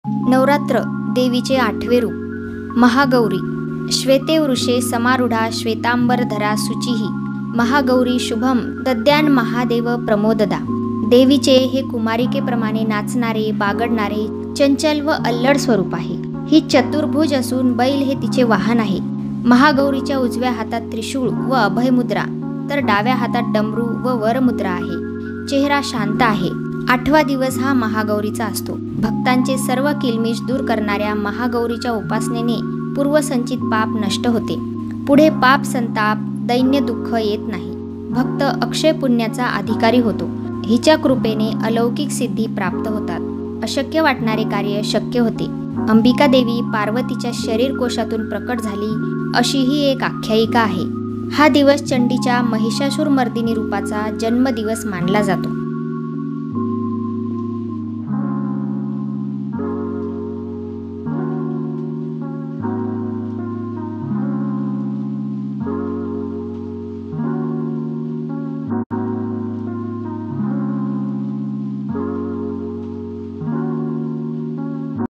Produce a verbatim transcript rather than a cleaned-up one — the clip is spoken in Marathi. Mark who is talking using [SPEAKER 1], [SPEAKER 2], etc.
[SPEAKER 1] नवरात्र देवीचे आठवे रूप महागौरी. श्वेते वृषे समारूढा श्वेतांबरधरा शुचिही महागौरी शुभम दद्यान महादेव प्रमोददा. देवीचे हे कुमारिकेप्रमाणे नाचणारे, बागडणारे, चंचल व अल्लड स्वरूप आहे. ही चतुर्भुज असून बैल हे तिचे वाहन आहे. महागौरीच्या उजव्या हातात त्रिशूळ व अभयमुद्रा तर डाव्या हातात डमरू व वरमुद्रा आहे. चेहरा शांत आहे. आठवा दिवस हा महागौरीचा असतो. भक्तांचे सर्व किलमिश दूर करणाऱ्या महागौरीच्या उपासनेने पूर्वसंचित पाप नष्ट होते. पुढे पाप संताप दैन्य दुःख येत नाही. भक्त अक्षय पुण्याचा अधिकारी होतो. हिच्या कृपेने अलौकिक सिद्धी प्राप्त होतात. अशक्य वाटणारे कार्य शक्य होते. अंबिका देवी पार्वतीच्या शरीर कोशातून प्रकट झाली अशी ही एक आख्यायिका आहे. हा दिवस चंडीच्या महिषासुर मर्दिनी रूपाचा जन्मदिवस मानला जातो.